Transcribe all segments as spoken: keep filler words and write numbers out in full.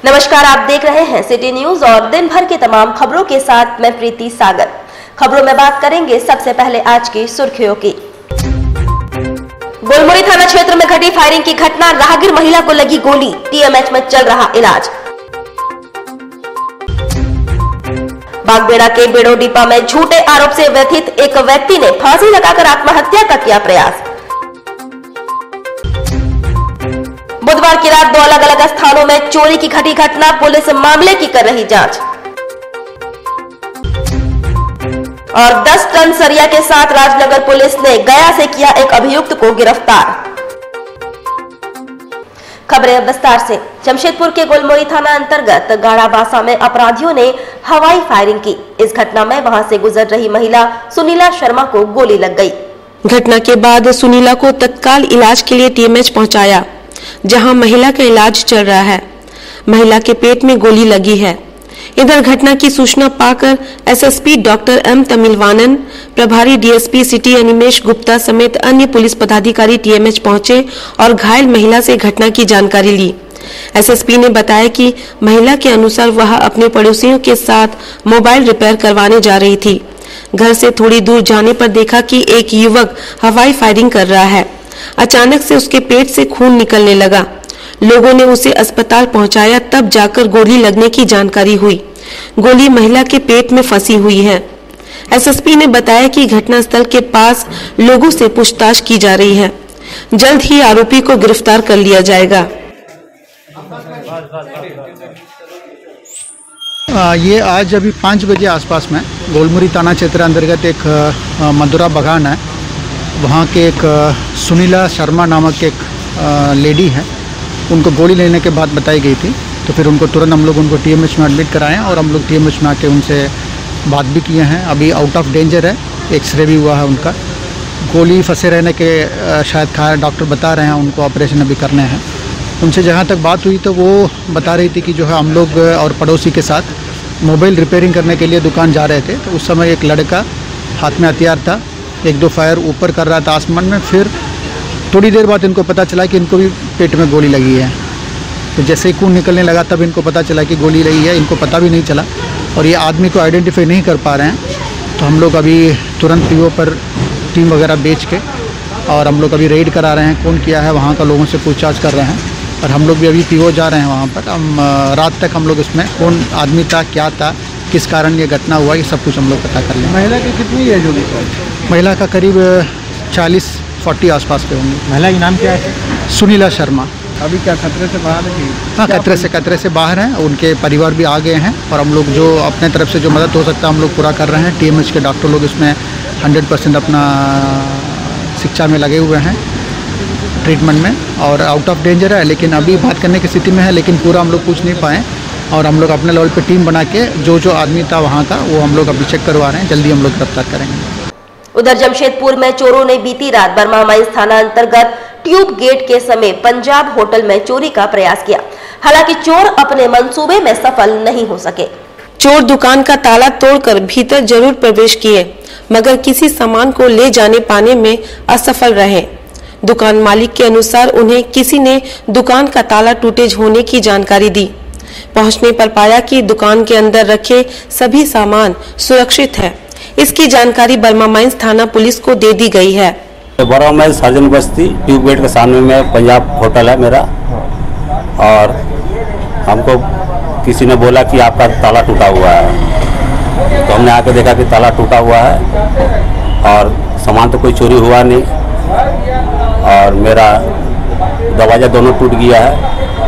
नमस्कार, आप देख रहे हैं सिटी न्यूज और दिन भर की तमाम खबरों के साथ मैं प्रीति सागर। खबरों में बात करेंगे सबसे पहले आज की सुर्खियों की। गोलमुरी थाना क्षेत्र में घटी फायरिंग की घटना, राहगीर महिला को लगी गोली, टीएमएच में चल रहा इलाज। बागबेड़ा के बेड़ोडीपा में झूठे आरोप से व्यथित एक व्यक्ति ने फांसी लगाकर आत्महत्या का किया प्रयास। बुधवार की रात दो अलग अलग स्थानों में चोरी की घटी घटना, पुलिस मामले की कर रही जांच। और दस टन सरिया के साथ राजनगर पुलिस ने गया से किया एक अभियुक्त को गिरफ्तार। खबरें विस्तार से। जमशेदपुर के गोलमुरी थाना अंतर्गत गाड़ाबासा में अपराधियों ने हवाई फायरिंग की। इस घटना में वहां से गुजर रही महिला सुनीला शर्मा को गोली लग गई। घटना के बाद सुनीला को तत्काल इलाज के लिए टीएमएच पहुंचाया, जहां महिला का इलाज चल रहा है। महिला के पेट में गोली लगी है। इधर घटना की सूचना पाकर एसएसपी डॉक्टर एम तमिलवानन, प्रभारी डीएसपी सिटी अनिमेश गुप्ता समेत अन्य पुलिस पदाधिकारी टीएमएच पहुंचे और घायल महिला से घटना की जानकारी ली। एसएसपी ने बताया कि महिला के अनुसार वह अपने पड़ोसियों के साथ मोबाइल रिपेयर करवाने जा रही थी। घर से थोड़ी दूर जाने पर देखा कि एक युवक हवाई फायरिंग कर रहा है। अचानक से उसके पेट से खून निकलने लगा। लोगों ने उसे अस्पताल पहुंचाया, तब जाकर गोली लगने की जानकारी हुई। गोली महिला के पेट में फंसी हुई है। एसएसपी ने बताया कि घटनास्थल के पास लोगों से पूछताछ की जा रही है। जल्द ही आरोपी को गिरफ्तार कर लिया जाएगा। आ, ये आज अभी पाँच बजे आसपास में गोलमुरी थाना क्षेत्र अंतर्गत एक आ, मधुरा बगान है, वहाँ के एक सुनीला शर्मा नामक एक लेडी है, उनको गोली लेने के बाद बताई गई थी। तो फिर उनको तुरंत हम लोग उनको टीएमएच में एडमिट कराए और हम लोग टीएमएच में आके उनसे बात भी किए हैं। अभी आउट ऑफ डेंजर है, एक्सरे भी हुआ है उनका। गोली फंसे रहने के शायद खा डॉक्टर बता रहे हैं, उनको ऑपरेशन अभी करने हैं। उनसे जहाँ तक बात हुई तो वो बता रही थी कि जो है हम लोग और पड़ोसी के साथ मोबाइल रिपेयरिंग करने के लिए दुकान जा रहे थे। तो उस समय एक लड़का हाथ में हथियार था, एक दो फायर ऊपर कर रहा था आसमान में। फिर थोड़ी देर बाद इनको पता चला कि इनको भी पेट में गोली लगी है। तो जैसे ही खून निकलने लगा तब इनको पता चला कि गोली लगी है। इनको पता भी नहीं चला और ये आदमी को आइडेंटिफाई नहीं कर पा रहे हैं। तो हम लोग अभी तुरंत पीओ पर टीम वगैरह बेच के और हम लोग अभी रेड करा रहे हैं, कौन किया है वहाँ का लोगों से पूछताछ कर रहे हैं। और हम लोग भी अभी पीओ जा रहे हैं वहाँ पर। हम रात तक हम लोग इसमें कौन आदमी था, क्या था, किस कारण ये घटना हुआ, ये सब कुछ हम लोग पता कर लेंगे। महिला की कितनी एज होगी? महिला का करीब चालीस फोर्टी आसपास पे होंगे। महिला का नाम क्या है? सुनीला शर्मा। अभी क्या खतरे से बाहर है? हाँ, खतरे से खतरे से बाहर हैं। उनके परिवार भी आ गए हैं और हम लोग जो अपने तरफ से जो मदद हो सकता है हम लोग पूरा कर रहे हैं। टीएमएच के डॉक्टर लोग इसमें हंड्रेड परसेंट अपना शिक्षा में लगे हुए हैं, ट्रीटमेंट में। और आउट ऑफ डेंजर है, लेकिन अभी बात करने की स्थिति में है, लेकिन पूरा हम लोग पूछ नहीं पाए। और हम लोग अपने लेवल पे टीम बना के जो जो आदमी था वहाँ का वो हम लोग अभी चेक करवा रहे हैं। जल्दी हम लोग गिरफ्तार करेंगे। उधर जमशेदपुर में चोरों ने बीती रात बर्मा माइंस थाना अंतर्गत ट्यूब गेट के समीप पंजाब होटल में चोरी का प्रयास किया। हालांकि चोर अपने मंसूबे में सफल नहीं हो सके। चोर दुकान का ताला तोड़कर भीतर जरूर प्रवेश किए, मगर किसी सामान को ले जाने पाने में असफल रहे। दुकान मालिक के अनुसार उन्हें किसी ने दुकान का ताला टूटे होने की जानकारी दी। पहुंचने पर पाया कि दुकान के अंदर रखे सभी सामान सुरक्षित है। इसकी जानकारी बर्मा माइंस थाना पुलिस को दे दी गई है। Burma mines surgeon Basti tube gate के सामने में पंजाब होटल है मेरा, और हमको किसी ने बोला कि आपका ताला टूटा हुआ है। तो हमने आके देखा कि ताला टूटा हुआ है और सामान तो कोई चोरी हुआ नहीं, और मेरा दरवाजा दोनों टूट गया है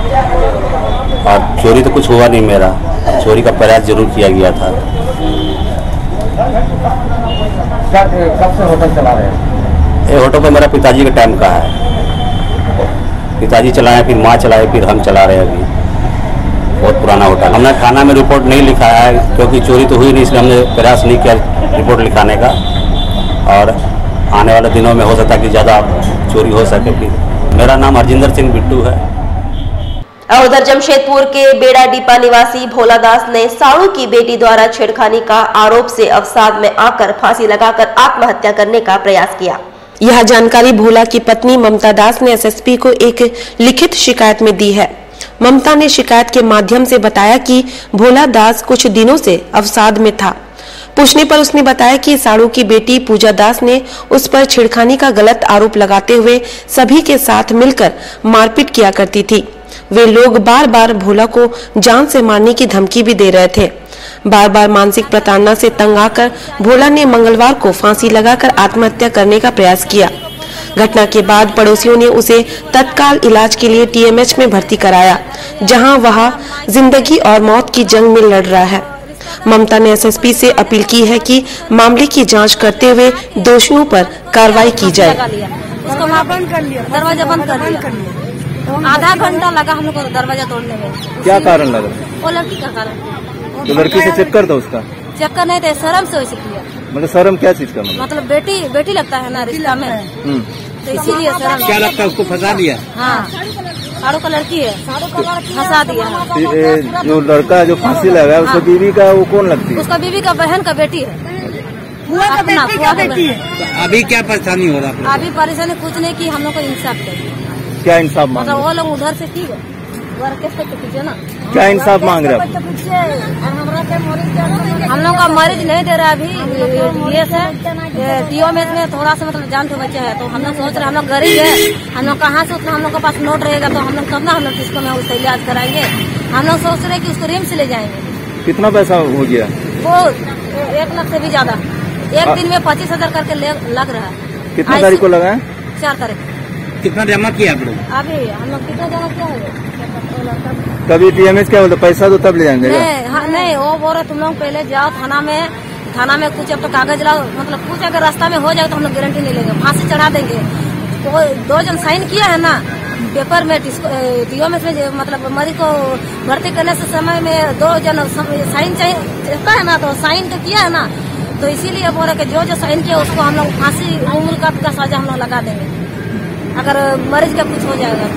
और चोरी तो कुछ हुआ नहीं। मेरा चोरी का प्रयास जरूर किया गया था। कब से होटल चला रहे हैं? ये होटल तो मेरा पिताजी के टाइम का है। पिताजी चलाए, फिर माँ चलाए, फिर हम चला रहे हैं। अभी बहुत पुराना होटल। हमने थाना में रिपोर्ट नहीं लिखाया है क्योंकि चोरी तो हुई नहीं, इसलिए हमने प्रयास नहीं किया रिपोर्ट लिखाने का। और आने वाले दिनों में हो सकता है कि ज़्यादा चोरी हो सके। फिर मेरा नाम हरजिंदर सिंह बिट्टू है। उधर जमशेदपुर के बेड़ाडीपा निवासी भोला दास ने साड़ू की बेटी द्वारा छेड़खानी का आरोप से अवसाद में आकर फांसी लगाकर आत्महत्या करने का प्रयास किया। यह जानकारी भोला की पत्नी ममता दास ने एसएसपी को एक लिखित शिकायत में दी है। ममता ने शिकायत के माध्यम से बताया कि भोला दास कुछ दिनों से अवसाद में था। पूछने पर उसने बताया कि साड़ू की बेटी पूजा दास ने उस पर छेड़खानी का गलत आरोप लगाते हुए सभी के साथ मिलकर मारपीट किया करती थी। वे लोग बार बार भोला को जान से मारने की धमकी भी दे रहे थे। बार बार मानसिक प्रताड़ना से तंग आकर भोला ने मंगलवार को फांसी लगाकर आत्महत्या करने का प्रयास किया। घटना के बाद पड़ोसियों ने उसे तत्काल इलाज के लिए टीएमएच में भर्ती कराया, जहां वह जिंदगी और मौत की जंग में लड़ रहा है। ममता ने एसएसपी से अपील की है कि मामले की जांच करते हुए दोषियों पर कार्रवाई की जाए। उसको वहाँ बंद कर लिया, दरवाजा बंद कर लिया। आधा घंटा लगा हम लोग को दरवाजा तोड़ने में। क्या कारण लगा? वो लड़की का कारण। तो लड़की से चक्कर था उसका? चक्कर नहीं थे, शर्म से वैसे किया। मतलब शर्म क्या चीज का? मतलब बेटी बेटी लगता है ना रिश्ता में, तो इसीलिए शर्म। क्या लगता है उसको फंसा दिया? हाँ, साड़ू का लड़की है, फंसा दिया। जो लड़का जो फांसी लगा उसका बीवी का वो कौन लगती है? उसका बीवी का बहन का बेटी है, अपना फुआ का बेटी है। अभी क्या परेशानी हो रहा है? अभी परेशानी कुछ नहीं की, हम लोग को इंसाफ चाहिए। क्या इंसाफ मांग? मतलब वो लोग उधर से ठीक है ना, क्या इंसाफ मांग रहे हैं? हम लोग का मरीज नहीं दे रहा अभी ये है टीओएमएच में थोड़ा सा मतलब जान तो बचे है, तो हम लोग सोच रहे हम लोग गरीब है, हम लोग कहाँ से उतना हम लोग के पास नोट रहेगा तो हम लोग कब ना हम लोग किसको में उसका इलाज कराएंगे। हम लोग सोच रहे कि उसको रिम्स ले जाएंगे। कितना पैसा हो गया? वो एक लाख से भी ज्यादा, एक दिन में पच्चीस हजार करके लग रहा है। कितने तारीख को लगा है? चार तारीख। कितना जमा किया आप लोग? अभी हम लोग कितना जमा किया है? कभी टीएमएच क्या बोलते पैसा तो तब ले जाएंगे? नहीं, हाँ, नहीं वो बोल रहे तुम लोग पहले जाओ थाना में, थाना में कुछ अब तो कागज लाओ, मतलब कुछ अगर रास्ता में हो जाए तो हम लोग गारंटी नहीं लेंगे, फांसी चढ़ा देंगे। तो दो जन साइन किया है ना पेपर में टीओएमएच में, मतलब मरीज को भर्ती करने से समय में दो जन साइन चाहिए है ना, तो साइन तो किया है ना, तो इसीलिए बोल रहे जो जो साइन किया उसको हम लोग फांसी उम्र का, का सजा हम लोग लगा देंगे अगर मरीज का कुछ हो जाएगा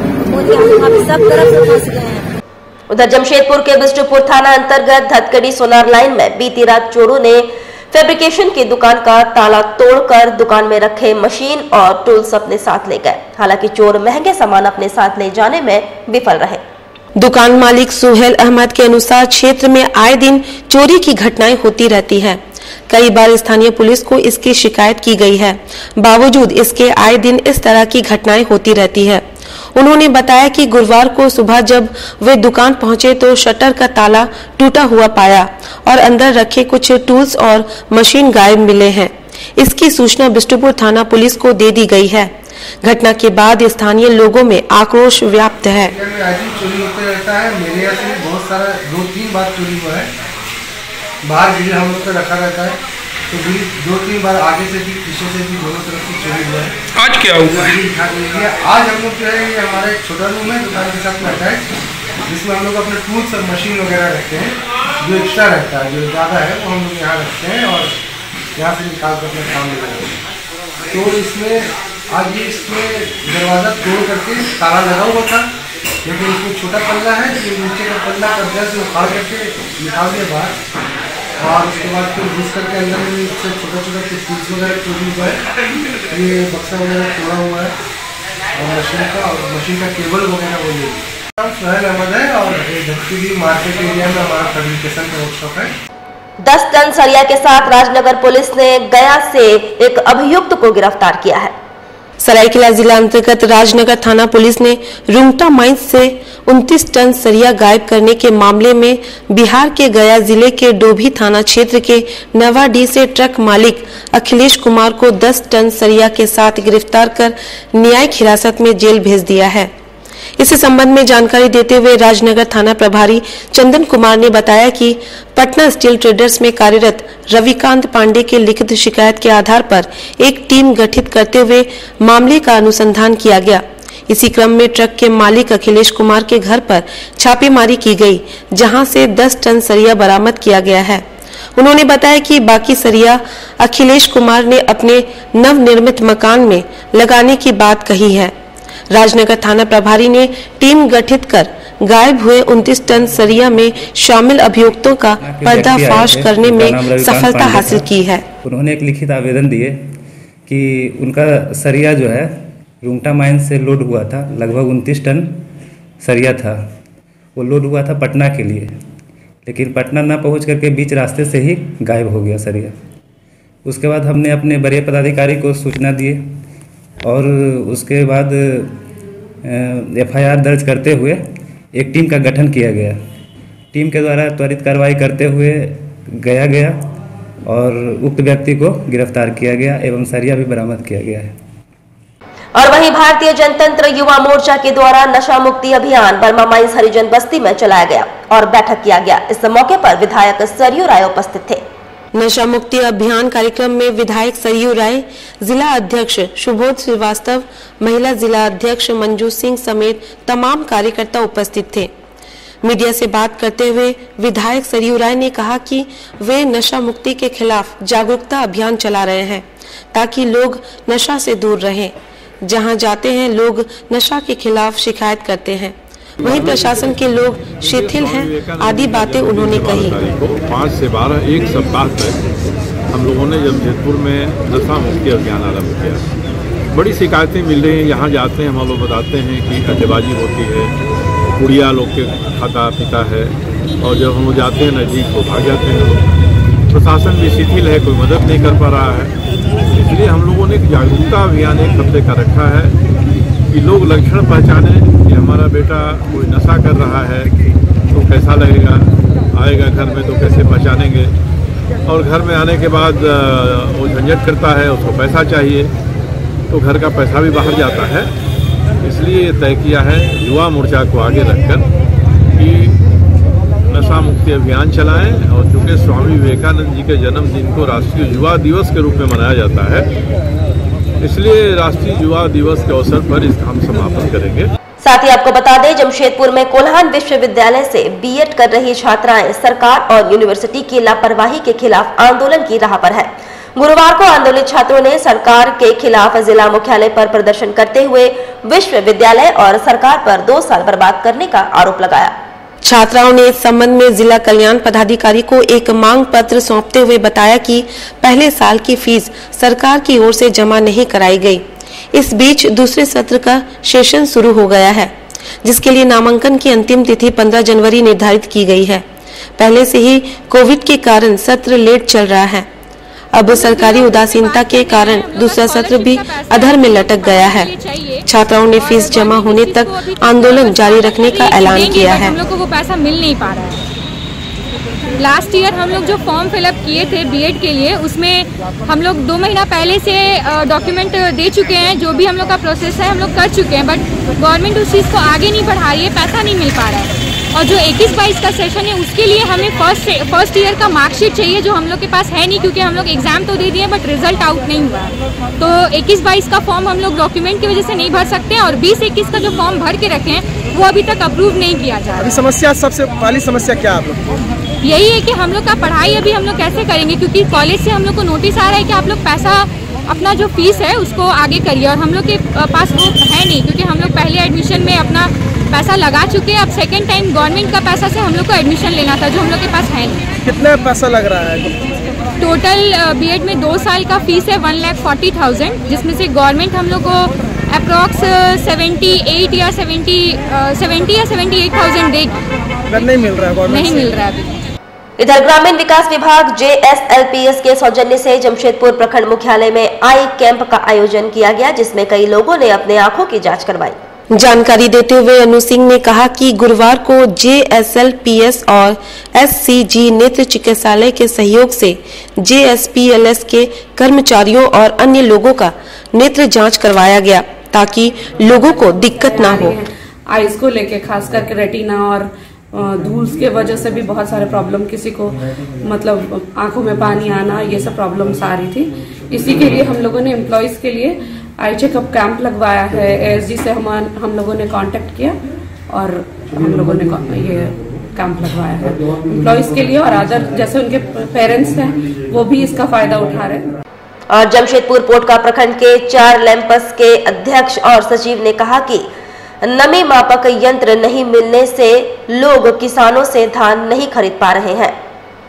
तो। सब तरफ से फंस गए हैं। उधर जमशेदपुर के बिष्टुपुर थाना अंतर्गत धतकड़ी सोनार लाइन में बीती रात चोरों ने फैब्रिकेशन की दुकान का ताला तोड़कर दुकान में रखे मशीन और टूल्स अपने साथ ले गए। हालांकि चोर महंगे सामान अपने साथ ले जाने में विफल रहे। दुकान मालिक सुहेल अहमद के अनुसार क्षेत्र में आए दिन चोरी की घटनाएं होती रहती है। कई बार स्थानीय पुलिस को इसकी शिकायत की गई है, बावजूद इसके आए दिन इस तरह की घटनाएं होती रहती है। उन्होंने बताया कि गुरुवार को सुबह जब वे दुकान पहुंचे तो शटर का ताला टूटा हुआ पाया और अंदर रखे कुछ टूल्स और मशीन गायब मिले हैं। इसकी सूचना बिष्टुपुर थाना पुलिस को दे दी गई है। घटना के बाद स्थानीय लोगों में आक्रोश व्याप्त है। चोरी होते रहता है, मेरे यहाँ से बहुत सारा दो तीन बार चोरी हुआ है। बाहर बिल हम लोग का रखा रहता है, तो बिल दो तीन बार आगे से भी पीछे से भी दोनों तरफ से चोरी हुआ है। आज क्या हुआ है? आज हम लोग जो है ये हमारा एक छोटा रूम है दुकान के साथ में है, जिसमें हम लोग अपने टूल्स और मशीन वगैरह रखते हैं। जो एक्स्ट्रा रहता है, जो ज़्यादा है, वो हम लोग यहाँ रखते हैं और यहाँ से निकाल कर अपने काम में लगाते हैं। तो इसमें आज ये इसमें दरवाज़ा तोड़ करके ताला लगा हुआ था, लेकिन इसमें छोटा पल्ला है, जो नीचे का पल्ला कब्जा से उखाड़ करके निकाल दिया बाहर, और उसके बाद फिर घुस करके अंदर में इससे छोटा छोटा कुछ टूल्स वगैरह चोरी हुआ है। ये बक्सा वगैरह तोड़ा हुआ है और मशीन का और मशीन का केबल वगैरह वो ले। सुहेल अहमद है और धतकड़ी मार्केट एरिया में हमारा फैब्रिकेशन का वर्कशॉप है। दस टन सरिया के साथ राजनगर पुलिस ने गया से एक अभियुक्त को गिरफ्तार किया है। सरायकेला जिला अंतर्गत राजनगर थाना पुलिस ने रुंगटा माइंस से उनतीस टन सरिया गायब करने के मामले में बिहार के गया जिले के डोभी थाना क्षेत्र के नवाडीह से ट्रक मालिक अखिलेश कुमार को दस टन सरिया के साथ गिरफ्तार कर न्यायिक हिरासत में जेल भेज दिया है। इस संबंध में जानकारी देते हुए राजनगर थाना प्रभारी चंदन कुमार ने बताया कि पटना स्टील ट्रेडर्स में कार्यरत रविकांत पांडे के लिखित शिकायत के आधार पर एक टीम गठित करते हुए मामले का अनुसंधान किया गया। इसी क्रम में ट्रक के मालिक अखिलेश कुमार के घर पर छापेमारी की गई, जहां से दस टन सरिया बरामद किया गया है। उन्होंने बताया कि बाकी सरिया अखिलेश कुमार ने अपने नवनिर्मित मकान में लगाने की बात कही है। राजनगर थाना प्रभारी ने टीम गठित कर गायब हुए उनतीस टन सरिया में शामिल अभियुक्तों का पर्दाफाश करने में सफलता हासिल की है। उन्होंने एक लिखित आवेदन दिए कि उनका सरिया जो है रुंगटा माइन से लोड हुआ था लगभग उनतीस टन सरिया था, वो लोड हुआ था पटना के लिए, लेकिन पटना ना पहुंच करके बीच रास्ते से ही गायब हो गया सरिया। उसके बाद हमने अपने बड़े पदाधिकारी को सूचना दिए और उसके बाद एफ आई आर दर्ज करते हुए एक टीम का गठन किया गया। टीम के द्वारा त्वरित कार्रवाई करते हुए गया गया और उक्त व्यक्ति को गिरफ्तार किया गया एवं सरिया भी बरामद किया गया है। और वहीं भारतीय जनतंत्र युवा मोर्चा के द्वारा नशा मुक्ति अभियान बर्मा माइंस हरिजन बस्ती में चलाया गया और बैठक किया गया। इस मौके पर विधायक सरयू राय उपस्थित थे। नशा मुक्ति अभियान कार्यक्रम में विधायक सरयू राय, जिला अध्यक्ष सुबोध श्रीवास्तव, महिला जिला अध्यक्ष मंजू सिंह समेत तमाम कार्यकर्ता उपस्थित थे। मीडिया से बात करते हुए विधायक सरयू राय ने कहा कि वे नशा मुक्ति के खिलाफ जागरूकता अभियान चला रहे हैं ताकि लोग नशा से दूर रहें। जहां जाते हैं लोग नशा के खिलाफ शिकायत करते हैं, वहीं प्रशासन के लोग शिथिल हैं आदि बातें उन्होंने कही। पाँच से बारह एक सप्ताह तक हम लोगों ने जमशेदपुर में नशा मुक्ति अभियान आरम्भ किया। बड़ी शिकायतें मिल रही हैं, यहाँ जाते हैं हम लोग बताते हैं कि अड्डेबाजी होती है, कुड़िया लोग के खाता पीता है और जब हम लोग जाते हैं नज़दीक तो भाग जाते हैं लोग। प्रशासन भी शिथिल है, कोई मदद नहीं कर पा रहा है। इसलिए हम लोगों ने एक जागरूकता अभियान एक हफ्ते का रखा है कि लोग लक्षण पहचाने कि हमारा बेटा कोई नशा कर रहा है तो कैसा लगेगा, आएगा घर में तो कैसे पहचानेंगे, और घर में आने के बाद वो झंझट करता है, उसको पैसा चाहिए तो घर का पैसा भी बाहर जाता है। इसलिए ये तय किया है युवा मोर्चा को आगे रखकर कि नशा मुक्ति अभियान चलाएं। और चूँकि स्वामी विवेकानंद जी के जन्मदिन को राष्ट्रीय युवा दिवस के रूप में मनाया जाता है, इसलिए राष्ट्रीय युवा दिवस के अवसर पर इसका हम समापन करेंगे। साथ ही आपको बता दें, जमशेदपुर में कोल्हान विश्वविद्यालय से बी एड कर रही छात्राएं सरकार और यूनिवर्सिटी की लापरवाही के खिलाफ आंदोलन की राह पर है। गुरुवार को आंदोलित छात्रों ने सरकार के खिलाफ जिला मुख्यालय पर प्रदर्शन करते हुए विश्वविद्यालय और सरकार पर दो साल बर्बाद करने का आरोप लगाया। छात्राओं ने इस संबंध में जिला कल्याण पदाधिकारी को एक मांग पत्र सौंपते हुए बताया कि पहले साल की फीस सरकार की ओर से जमा नहीं कराई गई। इस बीच दूसरे सत्र का सेशन शुरू हो गया है, जिसके लिए नामांकन की अंतिम तिथि पंद्रह जनवरी निर्धारित की गई है। पहले से ही कोविड के कारण सत्र लेट चल रहा है। अब सरकारी उदासीनता के कारण दूसरा सत्र भी अधर में लटक गया है। छात्राओं ने फीस जमा होने तक आंदोलन जारी रखने का ऐलान किया है। हम लोग को वो पैसा मिल नहीं पा रहा है। लास्ट ईयर हम लोग जो फॉर्म फिलअप किए थे बीएड के लिए, उसमें हम लोग दो महीना पहले से डॉक्यूमेंट दे चुके हैं, जो भी हम लोग का प्रोसेस है हम लोग कर चुके हैं, बट गवर्नमेंट उस चीज़ को आगे नहीं बढ़ा रही है, पैसा नहीं मिल पा रहा है। और जो इक्कीस बाईस का सेशन है उसके लिए हमें फर्स्ट फर्स्ट ईयर का मार्कशीट चाहिए, जो हम लोग के पास है नहीं, क्योंकि हम लोग एग्जाम तो दे दिए बट रिजल्ट आउट नहीं हुआ। तो इक्कीस बाईस का फॉर्म हम लोग डॉक्यूमेंट की वजह से नहीं भर सकते हैं, और बीस इक्कीस का जो फॉर्म भर के रखे हैं वो अभी तक अप्रूव नहीं किया जा रहा है। समस्या, सबसे पहली समस्या क्या आप लोग? यही है कि हम लोग का पढ़ाई अभी हम लोग कैसे करेंगे, क्योंकि कॉलेज से हम लोग को नोटिस आ रहा है कि आप लोग पैसा अपना जो फीस है उसको आगे करिए, और हम लोग के पास वो है नहीं, क्योंकि हम लोग पहले एडमिशन में अपना पैसा लगा चुके हैं। अब सेकेंड टाइम गवर्नमेंट का पैसा से हम लोग को एडमिशन लेना था, जो हम लोग के पास है नहीं। कितना पैसा लग रहा है? टोटल बीएड में दो साल का फीस है वन लाख फोर्टी थाउजेंड, जिसमें से गवर्नमेंट हम लोग को अप्रॉक्स सेवेंटी एट या सेवेंटी सेवेंटी या सेवेंटी एट थाउजेंड देगी। नहीं मिल रहा है, नहीं मिल रहा है अभी। इधर ग्रामीण विकास विभाग J S L P S के सौजन्य से जमशेदपुर प्रखंड मुख्यालय में आई कैंप का आयोजन किया गया, जिसमें कई लोगों ने अपने आंखों की जांच करवाई। जानकारी देते हुए अनु सिंह ने कहा कि गुरुवार को J S L P S और एस सी जी नेत्र चिकित्सालय के सहयोग से J S P L S के कर्मचारियों और अन्य लोगों का नेत्र जांच करवाया गया, ताकि लोगों को दिक्कत ना हो। आइज को लेके खास करके रेटिना और धूल के वजह से भी बहुत सारे प्रॉब्लम, किसी को मतलब आंखों में पानी आना, ये सब प्रॉब्लम्स आ रही थी। इसी के लिए हम लोगों ने एम्प्लॉयज के लिए आई चेकअप कैंप लगवाया है। एएसडी से हम हम लोगों ने कांटेक्ट किया और हम लोगों ने ये कैंप लगवाया है एम्प्लॉयज के लिए, और अदर जैसे उनके पेरेंट्स हैं वो भी इसका फायदा उठा रहे हैं। और जमशेदपुर पोटका प्रखंड के चार लैंपस के अध्यक्ष और सचिव ने कहा कि नमी मापक यंत्र नहीं मिलने से लोग किसानों से धान नहीं खरीद पा रहे हैं।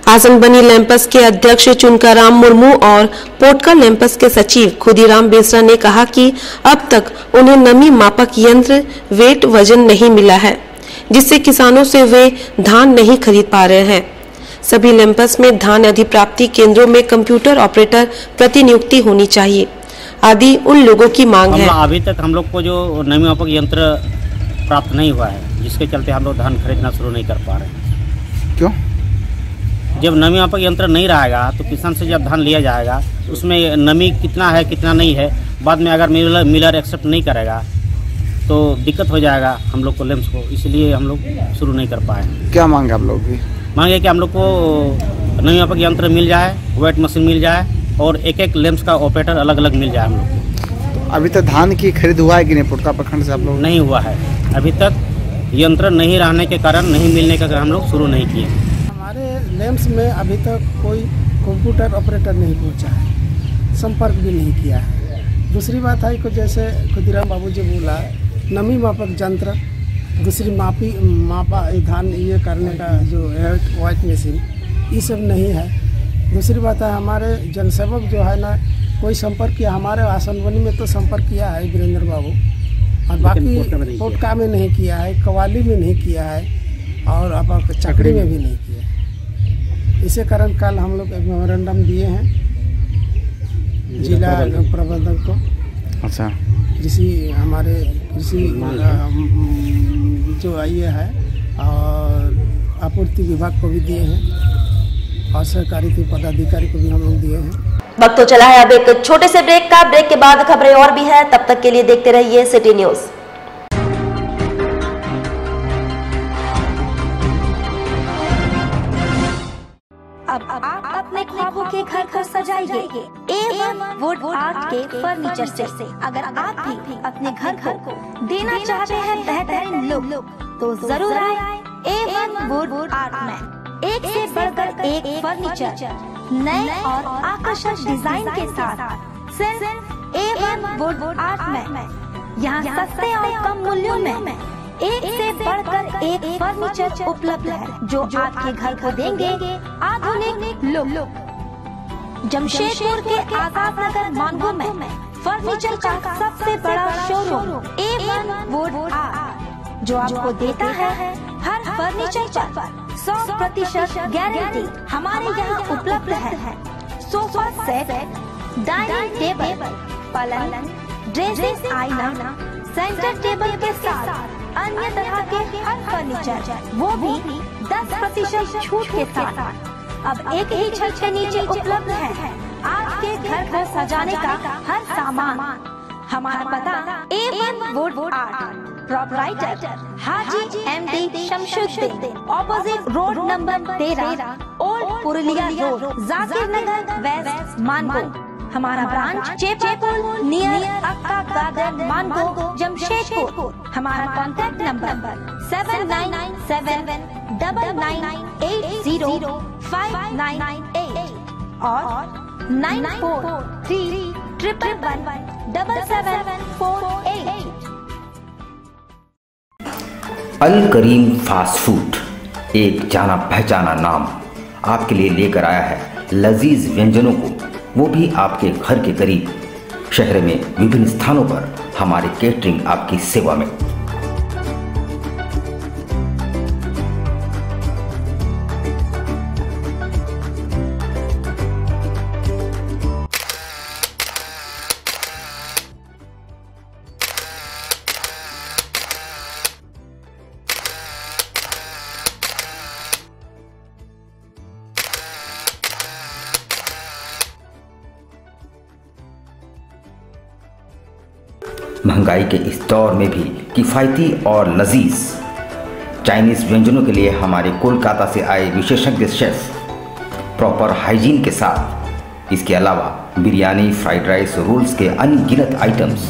आजमबनी लैंपस के अध्यक्ष चुनकाराम मुर्मू और पोटका लैंपस के सचिव खुदीराम बेसरा ने कहा कि अब तक उन्हें नमी मापक यंत्र वेट वजन नहीं मिला है, जिससे किसानों से वे धान नहीं खरीद पा रहे हैं। सभी लैंपस में धान अधिप्राप्ति केंद्रों में कंप्यूटर ऑपरेटर प्रतिनियुक्ति होनी चाहिए आदि उन लोगों की मांग है। अभी तक हम लोग को जो नमी मापक यंत्र प्राप्त नहीं हुआ है, जिसके चलते हम लोग धान खरीदना शुरू नहीं कर पा रहे। क्यों? जब नमी मापक यंत्र नहीं रहेगा तो किसान से जब धान लिया जाएगा उसमें नमी कितना है कितना नहीं है, बाद में अगर मिलर मिलर एक्सेप्ट नहीं करेगा तो दिक्कत हो जाएगा हम लोग को लेम्स को, इसलिए हम लोग शुरू नहीं कर पाए। क्या मांगे आप लोग भी? मांगे कि हम लोग को नमी मापक यंत्र मिल जाए, वेट मशीन मिल जाए और एक एक लेम्स का ऑपरेटर अलग अलग मिल जाए हम लोग को। अभी तक धान की खरीद हुआ है कि नहीं पोटका प्रखंड से आप लोग? नहीं हुआ है, अभी तक यंत्र नहीं रहने के कारण, नहीं मिलने के कारण हम लोग शुरू नहीं किए। हमारे लेम्स में अभी तक कोई कंप्यूटर ऑपरेटर नहीं पहुंचा है, संपर्क भी नहीं किया है। दूसरी बात है कि जैसे खुदीराम बाबू जी बोला, नमी मापक यंत्र, दूसरी मापी मापा धान ये करने का जो है वाइट मशीन, ये सब नहीं है। दूसरी बात है हमारे जनसेवक जो है ना, कोई संपर्क किया, हमारे आसनबनी में तो संपर्क किया है वीरेंद्र बाबू, और बाकी पोटका में नहीं किया है, कवाली में नहीं किया है और अब चकड़ी में भी नहीं किया है। इसी कारण कल हम लोग एक मेमोरेंडम दिए हैं जिला प्रबंधक को। अच्छा। कृषि हमारे कृषि जो ये है और आपूर्ति विभाग को भी दिए हैं और सहकारिता पदाधिकारी को भी हम लोग दिए हैं। वक्त तो चला है अब एक छोटे से ब्रेक का। ब्रेक के बाद खबरें और भी हैं, तब तक के लिए देखते रहिए सिटी न्यूज। अब आप अपने ख्वाबों के घर को सजाइए ए वन वुड आर्ट के फर्नीचर से। अगर आप भी अपने घर को देना चाहते हैं बेहतरीन लुक, तो जरूर आए ए वन वुड आर्ट में। एक से बढ़कर एक फर्नीचर नए और आकर्षक डिजाइन के साथ सिर्फ ए वन वुड आर्ट में। यहाँ सस्ते और कम मूल्यों में एक से बढ़कर एक फर्नीचर उपलब्ध है, जो आपके घर को देंगे आधुनिक लुक। जमशेदपुर के आजाद नगर मानगो में फर्नीचर का सबसे बड़ा showroom A one wood art, जो आपको देता है हर फर्नीचर पर सौ प्रतिशत गारंटी। हमारे यहाँ उपलब्ध है सोफा सेट, डाइनिंग टेबल, पलंग, ड्रेसिंग आईना, सेंटर टेबल के साथ अन्य तरह के हर फर्नीचर, वो भी दस प्रतिशत छूट के साथ। अब एक ही छत के नीचे उपलब्ध है आपके घर को सजाने का हर सामान। हमारा पता A one wood art, proprietor Haji M D Shamshuddin, opposite road number तेरह, old Purulia road, Zakir Nagar west, Mango. हमारा branch Chepapul near Akka garden, Mango, Jamshedpur. हमारा contact number seven nine seven double nine eight zero five nine eight और nine four three triple one double seven four eight. Al Karim fast food, एक जाना पहचाना नाम, आपके लिए लेकर आया है लजीज व्यंजनों को, वो भी आपके घर के करीब। शहर में विभिन्न स्थानों पर हमारे केटरिंग आपकी सेवा में। महंगाई के इस दौर में भी किफ़ायती और लजीज चाइनीज़ व्यंजनों के लिए हमारे कोलकाता से आए विशेषज्ञ शेफ प्रॉपर हाइजीन के साथ, इसके अलावा बिरयानी, फ्राइड राइस, रोल्स के अनगिनत आइटम्स।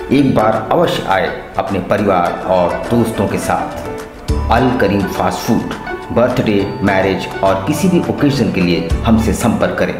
एक बार अवश्य आए अपने परिवार और दोस्तों के साथ। Al Karim fast food, birthday, marriage और किसी भी ओकेजन के लिए हमसे संपर्क करें।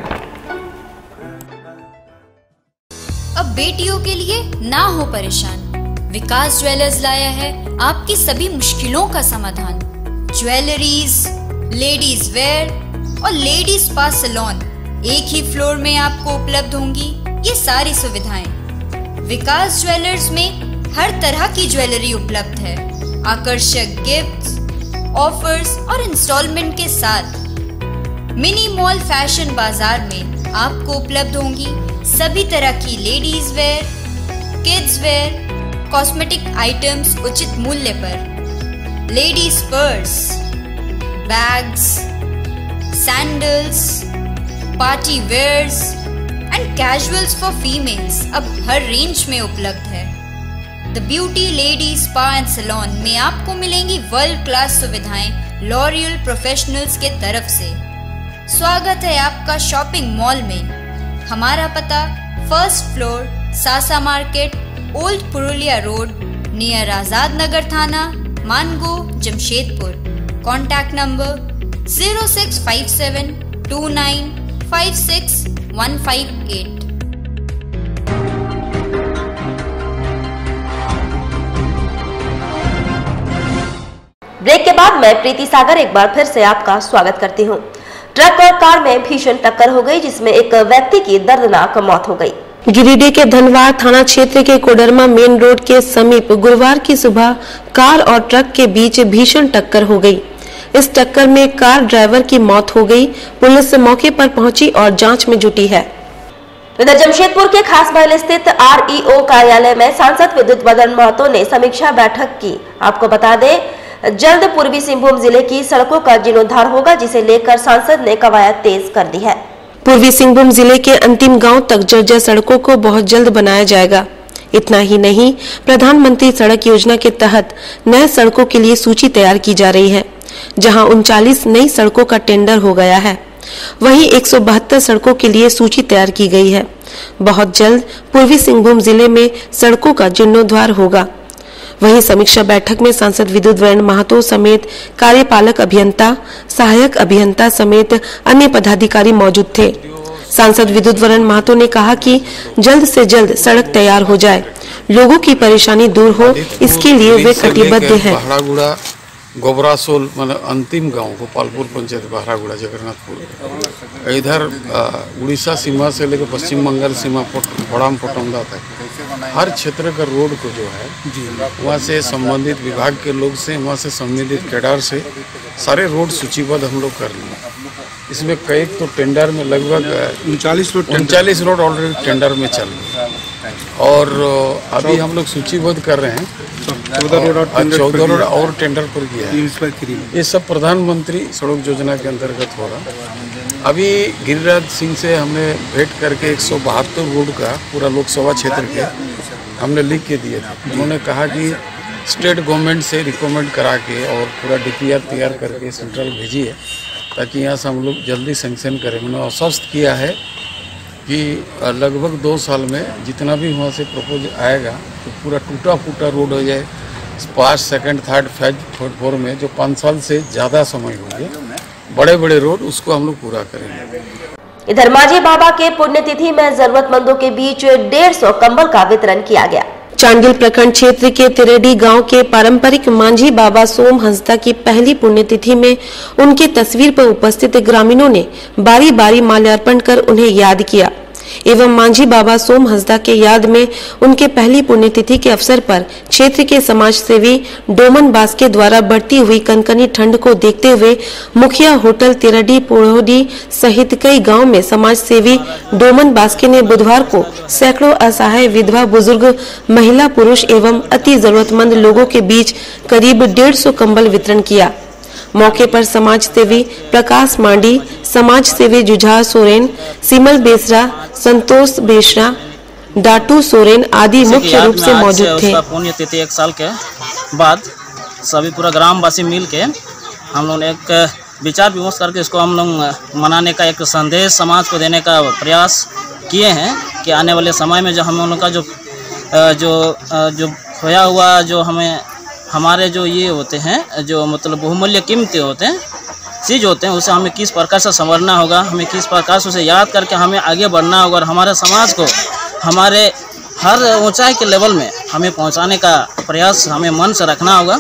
अब बेटियों के लिए ना हो परेशान, विकास ज्वेलर्स लाया है आपकी सभी मुश्किलों का समाधान। ज्वेलरीज, लेडीज वेयर और लेडीज स्पा सैलून एक ही फ्लोर में आपको उपलब्ध होंगी ये सारी सुविधाएं। विकास ज्वेलर्स में हर तरह की ज्वेलरी उपलब्ध है, आकर्षक गिफ्ट्स, ऑफर्स और इंस्टॉलमेंट के साथ। मिनी मॉल फैशन बाजार में आपको उपलब्ध होंगी सभी तरह की ladies wear, kids wear, cosmetic items उचित मूल्य पर। Ladies purse, bags, sandals, party wears and casuals for females अब हर रेंज में उपलब्ध है। The beauty lady spa and salon में आपको मिलेंगी वर्ल्ड क्लास सुविधाएं लॉरियल प्रोफेशनल्स के तरफ से। स्वागत है आपका शॉपिंग मॉल में। हमारा पता first floor, Sasa market, old Purulia road, near Azad Nagar थाना, Mango, Jamshedpur. Contact number zero six five seven two nine five six one five eight. Break के बाद मैं प्रीति सागर एक बार फिर से आपका स्वागत करती हूं। ट्रक और कार में भीषण टक्कर हो गई जिसमें एक व्यक्ति की दर्दनाक मौत हो गई। गिरिडीह के धनवार थाना क्षेत्र के कोडरमा मेन रोड के समीप गुरुवार की सुबह कार और ट्रक के बीच भीषण टक्कर हो गई। इस टक्कर में कार ड्राइवर की मौत हो गई। पुलिस मौके पर पहुंची और जांच में जुटी है। इधर जमशेदपुर के खास महल स्थित आरईओ कार्यालय में सांसद विद्युत वदन महतो ने समीक्षा बैठक की। आपको बता दें, जल्द पूर्वी सिंहभूम जिले की सड़कों का जीर्णोद्धार होगा, जिसे लेकर सांसद ने कवायद तेज कर दी है। पूर्वी सिंहभूम जिले के अंतिम गांव तक जर्जर सड़कों को बहुत जल्द बनाया जाएगा। इतना ही नहीं, प्रधानमंत्री सड़क योजना के तहत नए सड़कों के लिए सूची तैयार की जा रही है, जहां उनचालीस नई सड़कों का टेंडर हो गया है। वहीं एक सौ बहत्तर सड़कों के लिए सूची तैयार की गई है। बहुत जल्द पूर्वी सिंहभूम जिले में सड़कों का जीर्णोद्धार होगा। वहीं समीक्षा बैठक में सांसद विद्युत वरण महतो समेत कार्यपालक अभियंता, सहायक अभियंता समेत अन्य पदाधिकारी मौजूद थे। सांसद विद्युत वरण महतो ने कहा कि जल्द से जल्द सड़क तैयार हो जाए, लोगों की परेशानी दूर हो, इसके लिए वे कटिबद्ध हैं। गोबरासोल मतलब अंतिम गांव गोपालपुर पंचायत बहरागुड़ा जगन्नाथपुर, इधर उड़ीसा सीमा से लेकर पश्चिम बंगाल सीमा बड़ाम पोटौंदा तक हर क्षेत्र का रोड को जो है वहाँ से संबंधित विभाग के लोग से, वहाँ से संबंधित कैडर से सारे रोड सूचीबद्ध हम लोग कर लिए। इसमें कई तो टेंडर में लगभग उनचालीस रोड उनचालीस रोड ऑलरेडी टेंडर में चल रहे हैं और अभी हम लोग सूचीबद्ध कर रहे हैं चौदह रोड चौदह रोड और टेंडर पर किया है। ये सब प्रधानमंत्री सड़क योजना के अंतर्गत हो रहा। अभी गिरिराज सिंह से हमने भेंट करके एक सौ बहत्तर रोड का पूरा लोकसभा क्षेत्र के हमने लिख के दिए थे। उन्होंने कहा कि स्टेट गवर्नमेंट से रिकमेंड करा के और पूरा डीपीआर तैयार करके सेंट्रल भेजिए ताकि यहाँ से हम लोग जल्दी सेंक्शन करें। उन्होंने आश्वस्त किया है कि लगभग दो साल में जितना भी वहाँ से प्रपोज आएगा तो पूरा टूटा फूटा रोड हो जाए। First, second, third, phase four में जो पाँच साल से ज़्यादा समय हो गए बड़े बड़े रोड, उसको हम लोग पूरा करेंगे। इधर माझी बाबा के पुण्यतिथि में जरूरतमंदों के बीच डेढ़ सौ कंबल का वितरण किया गया। चांडिल प्रखंड क्षेत्र के तिरेडी गांव के पारंपरिक मांझी बाबा सोम हंसदा की पहली पुण्यतिथि में उनके तस्वीर पर उपस्थित ग्रामीणों ने बारी बारी माल्यार्पण कर उन्हें याद किया एवं मांझी बाबा सोम हंसदा के याद में उनके पहली पुण्यतिथि के अवसर पर क्षेत्र के समाज सेवी डोमन बास के द्वारा बढ़ती हुई कनकनी ठंड को देखते हुए मुखिया होटल तिरडी पोड़ी सहित कई गांव में समाज सेवी डोमन बास्के ने बुधवार को सैकड़ों असहाय विधवा, बुजुर्ग, महिला, पुरुष एवं अति जरूरतमंद लोगों के बीच करीब डेढ़ सौ कंबल वितरण किया। मौके पर समाज सेवी प्रकाश मांडी, समाज सेवी जुझार सोरेन, सिमल बेसरा, संतोष बेसरा, डाटू सोरेन आदि मुख्य रूप से मौजूद थे। पुण्यतिथि एक साल के बाद सभी पूरा ग्रामवासी मिल के हम लोग एक विचार विमर्श करके इसको हम लोग मनाने का एक संदेश समाज को देने का प्रयास किए हैं कि आने वाले समय में जो हम लोगों का जो जो जो खोया हुआ जो हमें हमारे जो ये होते हैं जो मतलब बहुमूल्य कीमती होते हैं चीज़ होते हैं उसे हमें किस प्रकार से संवरना होगा, हमें किस प्रकार से उसे याद करके हमें आगे बढ़ना होगा और हमारे समाज को हमारे हर ऊंचाई के लेवल में हमें पहुंचाने का प्रयास हमें मन से रखना होगा।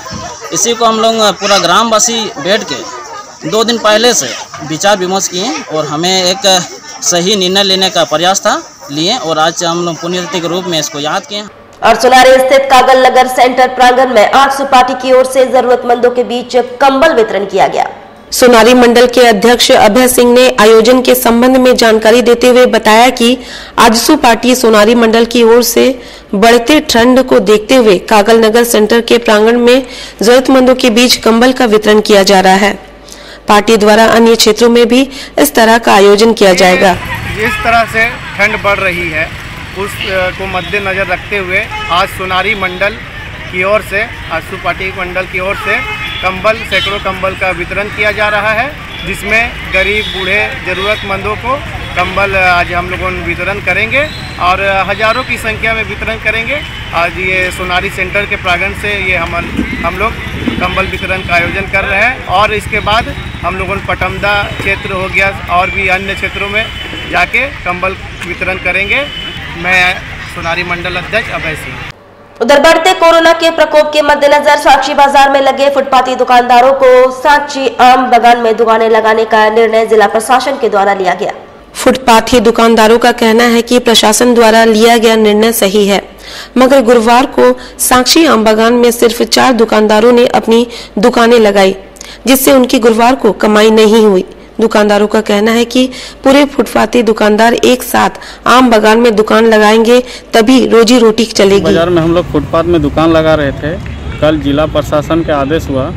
इसी को हम लोग पूरा ग्रामवासी बैठ के दो दिन पहले से विचार विमर्श किए और हमें एक सही निर्णय लेने का प्रयास था लिए और आज हम लोग पुण्यतिथि के रूप में इसको याद किए। और सुनारी स्थित कागल नगर सेंटर प्रांगण में आजसू पार्टी की ओर से जरूरतमंदों के बीच कंबल वितरण किया गया। सोनारी मंडल के अध्यक्ष अभय सिंह ने आयोजन के संबंध में जानकारी देते हुए बताया कि आजसू पार्टी सोनारी मंडल की ओर से बढ़ते ठंड को देखते हुए कागल नगर सेंटर के प्रांगण में जरूरतमंदों के बीच कंबल का वितरण किया जा रहा है। पार्टी द्वारा अन्य क्षेत्रों में भी इस तरह का आयोजन किया जाएगा। जिस तरह से ठंड बढ़ रही है उस को मद्देनजर रखते हुए आज सोनारी मंडल की ओर से आजसू पार्टी मंडल की ओर से कंबल सैकड़ों कंबल का वितरण किया जा रहा है, जिसमें गरीब बूढ़े ज़रूरतमंदों को कंबल आज हम लोगों वितरण करेंगे और हज़ारों की संख्या में वितरण करेंगे। आज ये सोनारी सेंटर के प्रांगण से ये हम हम लोग कंबल वितरण का आयोजन कर रहे हैं और इसके बाद हम लोगों पटमदा क्षेत्र हो गया और भी अन्य क्षेत्रों में जाके कंबल वितरण करेंगे। मैं सोनारी मंडल अध्यक्ष अभय सिंह। उधर बढ़ते कोरोना के प्रकोप के मद्देनजर साक्षी बाजार में लगे फुटपाथी दुकानदारों को साक्षी आम बागान में दुकानें लगाने का निर्णय जिला प्रशासन के द्वारा लिया गया। फुटपाथी दुकानदारों का कहना है कि प्रशासन द्वारा लिया गया निर्णय सही है, मगर गुरुवार को साक्षी आम बागान में सिर्फ चार दुकानदारों ने अपनी दुकानें लगाई, जिससे उनकी गुरुवार को कमाई नहीं हुई। दुकानदारों का कहना है कि पूरे फुटपाथी दुकानदार एक साथ आम बागान में दुकान लगाएंगे तभी रोजी रोटी चलेगी। बाजार में हम लोग फुटपाथ में दुकान लगा रहे थे। कल जिला प्रशासन का आदेश हुआ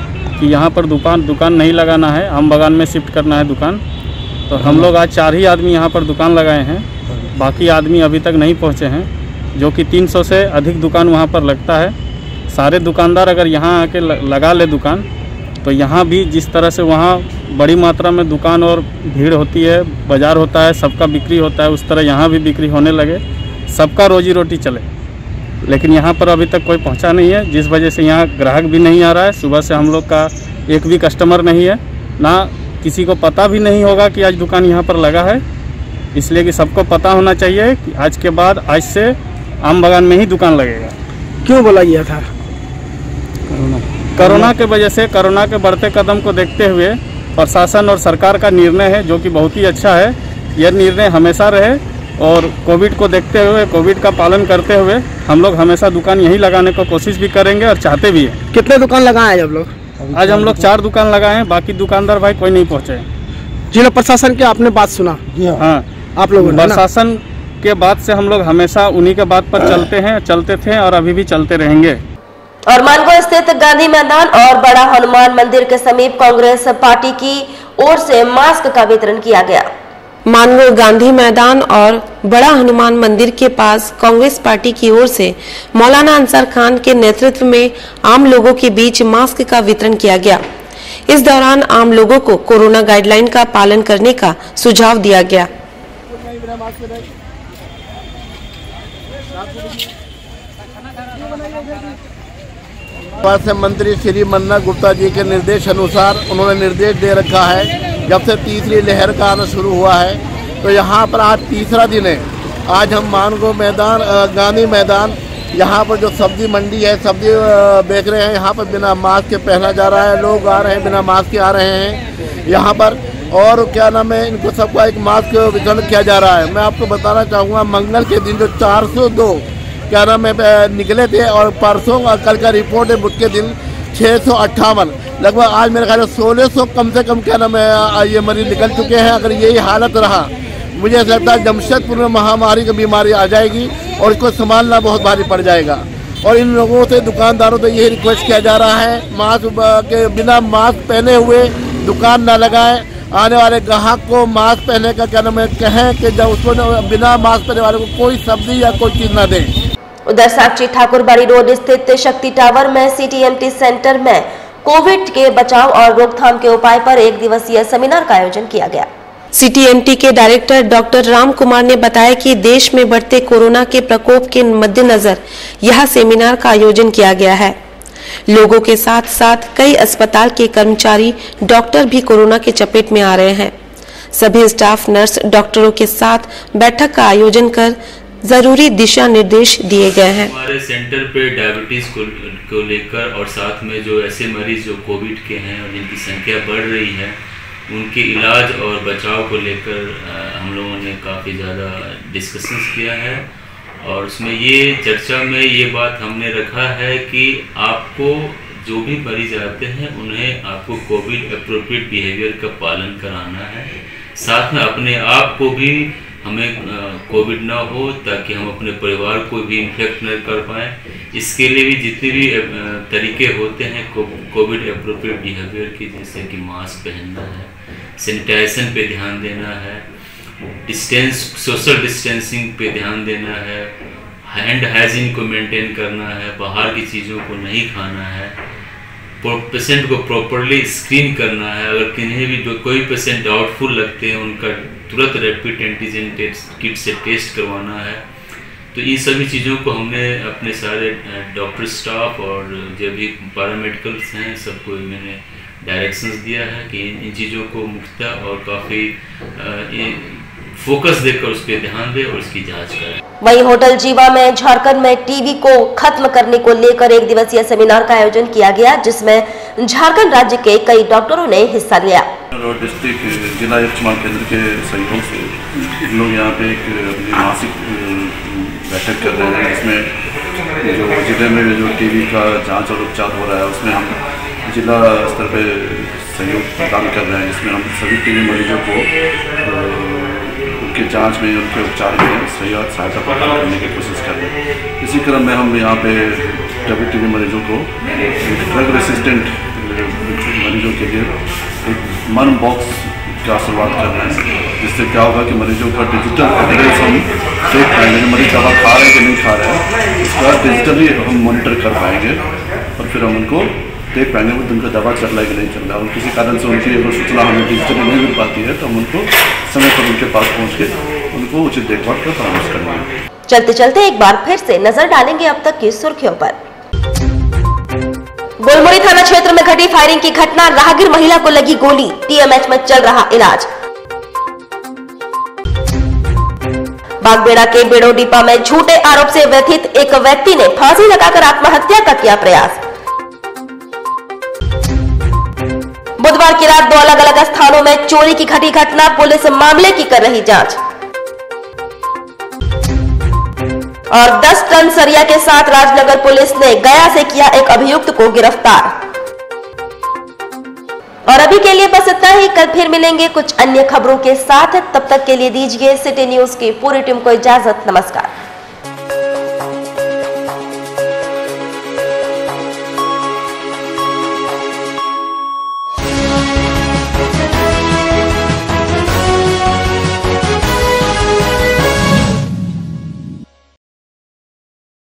कि यहाँ पर दुकान दुकान नहीं लगाना है, आम बागान में शिफ्ट करना है दुकान। तो हम लोग आज चार ही आदमी यहाँ पर दुकान लगाए हैं, बाकी आदमी अभी तक नहीं पहुँचे हैं, जो कि तीन सौ से अधिक दुकान वहाँ पर लगता है। सारे दुकानदार अगर यहाँ आके लगा ले दुकान तो यहाँ भी जिस तरह से वहाँ बड़ी मात्रा में दुकान और भीड़ होती है, बाज़ार होता है, सबका बिक्री होता है, उस तरह यहाँ भी बिक्री होने लगे, सबका रोजी रोटी चले। लेकिन यहाँ पर अभी तक कोई पहुँचा नहीं है, जिस वजह से यहाँ ग्राहक भी नहीं आ रहा है। सुबह से हम लोग का एक भी कस्टमर नहीं है, ना किसी को पता भी नहीं होगा कि आज दुकान यहाँ पर लगा है। इसलिए कि सबको पता होना चाहिए कि आज के बाद आज से आम बागान में ही दुकान लगेगा। क्यों बोला गया था? कोरोना के वजह से, कोरोना के बढ़ते कदम को देखते हुए प्रशासन और सरकार का निर्णय है, जो कि बहुत ही अच्छा है। यह निर्णय हमेशा रहे और कोविड को देखते हुए, कोविड का पालन करते हुए हम लोग हमेशा दुकान यहीं लगाने को कोशिश भी करेंगे और चाहते भी हैं। कितने दुकान लगाए हैं आप लोग? आज हम लोग चार दुकान लगाए हैं, बाकी दुकानदार भाई कोई नहीं पहुँचे। जिला प्रशासन की आपने बात सुना? हाँ, आप लोगों ने प्रशासन के बात से हम लोग हमेशा उन्हीं के बात पर चलते हैं, चलते थे और अभी भी चलते रहेंगे। और मानगो स्थित गांधी मैदान और बड़ा हनुमान मंदिर के समीप कांग्रेस पार्टी की ओर से मास्क का वितरण किया गया। मानगो गांधी मैदान और बड़ा हनुमान मंदिर के पास कांग्रेस पार्टी की ओर से मौलाना अंसार खान के नेतृत्व में आम लोगों के बीच मास्क का वितरण किया गया। इस दौरान आम लोगों को कोरोना गाइडलाइन का पालन करने का सुझाव दिया गया। स्वास्थ्य मंत्री श्री मन्ना गुप्ता जी के निर्देश अनुसार उन्होंने निर्देश दे रखा है, जब से तीसरी लहर का आना शुरू हुआ है तो यहाँ पर आज तीसरा दिन है। आज हम मानगो मैदान, गांधी मैदान, यहाँ पर जो सब्जी मंडी है, सब्जी बेच रहे हैं, यहाँ पर बिना मास्क के पहना जा रहा है। लोग आ रहे हैं बिना मास्क के आ रहे हैं यहाँ पर, और क्या नाम है, इनको सबका एक मास्क वितरण किया जा रहा है। मैं आपको बताना चाहूँगा, मंगल के दिन जो चार सौ दो क्या नाम है निकले थे और परसों कल का रिपोर्ट है बुध के दिन छः सौ अट्ठावन, लगभग आज मेरे ख्याल सोलह सौ कम से कम क्या नाम है ये मरीज निकल चुके हैं। अगर यही हालत रहा, मुझे ऐसा लगता है जमशेदपुर में महामारी की बीमारी आ जाएगी और इसको संभालना बहुत भारी पड़ जाएगा। और इन लोगों से, दुकानदारों से यही रिक्वेस्ट किया जा रहा है, मास्क के बिना मास्क पहने हुए दुकान ना लगाएं। आने वाले ग्राहक को मास्क पहनने का क्या नाम है कहें कि जब उसको बिना मास्क पहने वाले को कोई सब्जी या कोई चीज़ ना दें। उधर साक्षी ठाकुरबाड़ी रोड स्थित शक्ति टावर में सीटीएमटी सेंटर में कोविड के बचाव और रोकथाम के उपाय पर एक दिवसीय सेमिनार का आयोजन किया गया। सीटीएमटी के डायरेक्टर डॉक्टर राम कुमार ने बताया कि देश में बढ़ते कोरोना के प्रकोप के मद्देनजर यह सेमिनार का आयोजन किया गया है। लोगों के साथ साथ कई अस्पताल के कर्मचारी, डॉक्टर भी कोरोना के चपेट में आ रहे हैं। सभी स्टाफ, नर्स, डॉक्टरों के साथ बैठक का आयोजन कर जरूरी दिशा निर्देश दिए गए हैं। हमारे सेंटर पे डायबिटीज को, को लेकर और साथ में जो ऐसे मरीज जो कोविड के हैं और जिनकी संख्या बढ़ रही है, उनके इलाज और बचाव को लेकर हम लोगों ने काफ़ी ज़्यादा डिस्कशंस किया है और उसमें ये चर्चा में ये बात हमने रखा है कि आपको जो भी मरीज आते हैं उन्हें आपको कोविड अप्रोप्रिएट बिहेवियर का पालन कराना है। साथ में अपने आप को भी हमें कोविड ना हो ताकि हम अपने परिवार को भी इन्फेक्ट न कर पाएँ। इसके लिए भी जितने भी तरीके होते हैं कोविड अप्रोप्रिएट बिहेवियर की, जैसे कि मास्क पहनना है, सैनिटाइजेशन पे ध्यान देना है, डिस्टेंस सोशल डिस्टेंसिंग पे ध्यान देना है, हैंड हाइजीन को मेंटेन करना है, बाहर की चीज़ों को नहीं खाना है, पेशेंट को प्रॉपरली स्क्रीन करना है। अगर किन्हीं भी जो कोई पेशेंट डाउटफुल लगते हैं उनका तुरंत रैपिड एंटीजन टेस्ट किट से टेस्ट करवाना है। तो ये सभी चीज़ों को हमने अपने सारे डॉक्टर स्टाफ और जो भी पैरामेडिकल्स हैं सबको मैंने डायरेक्शंस दिया है कि इन चीज़ों को मुख्यतः और काफ़ी फोकस देकर उस पर ध्यान दें और उसकी जांच करें। वहीं होटल जीवा में झारखंड में टीबी को खत्म करने को लेकर एक दिवसीय सेमिनार का आयोजन किया गया, जिसमें झारखंड राज्य के कई डॉक्टरों ने हिस्सा लिया। डिस्ट्रिक्ट जिला यक्षमान केंद्र के सहयोग से हम लोग यहाँ पे एक मासिक बैठक कर रहे हैं, जिसमें जो जिले में जो टीबी का जांच और उपचार हो रहा है उसमें हम जिला स्तर पे सहयोग प्रदान कर रहे हैं, जिसमें हम सभी टीबी मरीजों को उनके जांच में, उनके उपचार में सही सहायता प्रदान करने की कोशिश कर रहे हैं। इसी क्रम में हम यहाँ पे डब्ल्यू टी बी मरीजों को ड्रग रेसिस्टेंट मरीजों के लिए एक मन बॉक्स का शुरुआत कर रहे हैं, जिससे क्या होगा कि मरीजों का डिजिटल एविडेंस हम देख पाएंगे, मरीज दवा खा रहे हैं कि नहीं खा रहे हैं, इसका डिजिटली हम मॉनिटर कर पाएंगे और फिर हम उनको देख पाएंगे वो उनका दवा चल रहा है कि नहीं चल रहा है। और किसी कारण से उनकी अगर सूचना हमें डिजिटली नहीं मिल पाती है तो हम उनको समय पर उनके पास पहुंच के उनको उचित देखभाल का परामर्श करेंगे। चलते चलते एक बार फिर से नजर डालेंगे अब तक की सुर्खियों पर। गोलमुरी थाना क्षेत्र में घटी फायरिंग की घटना, राहगीर महिला को लगी गोली, टीएमएच में चल रहा इलाज। बागबेड़ा के बेड़ोडीपा में झूठे आरोप से व्यथित एक व्यक्ति ने फांसी लगाकर आत्महत्या का किया प्रयास। बुधवार की रात दो अलग अलग स्थानों में चोरी की घटी घटना, पुलिस मामले की कर रही जांच। और दस टन सरिया के साथ राजनगर पुलिस ने गया से किया एक अभियुक्त को गिरफ्तार। और अभी के लिए बस इतना ही, कल फिर मिलेंगे कुछ अन्य खबरों के साथ। तब तक के लिए दीजिए सिटी न्यूज की पूरी टीम को इजाजत। नमस्कार।